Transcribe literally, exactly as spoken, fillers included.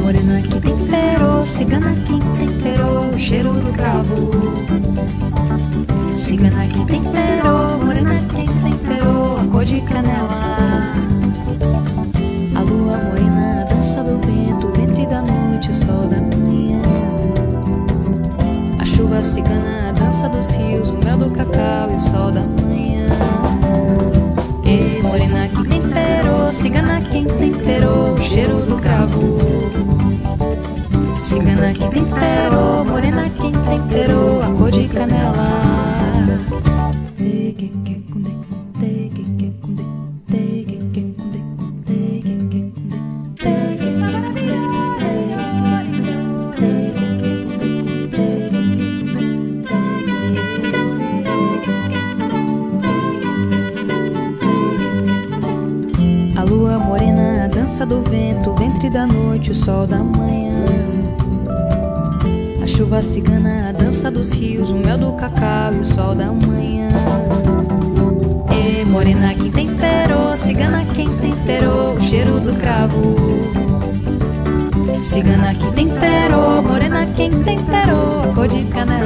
morena que temperou, cigana que temperou o cheiro do cravo. Cigana que temperou, morena que temperou a cor de canela. A lua morena, a dança do vento, o ventre da noite, o sol da manhã. A chuva cigana, a dança dos rios, o mel do cacau e o sol da manhã. E morena que temperou, cigana que temperou o cheiro do cravo. Cigana que temperou, morena que temperou a cor de canela. A lua morena, a dança do vento, o ventre da noite, o sol da manhã. A chuva cigana, a dança dos rios, o mel do cacau e o sol da manhã. E morena que temperou, cigana quem temperou o cheiro do cravo. Cigana que temperou, morena quem temperou a cor de canela.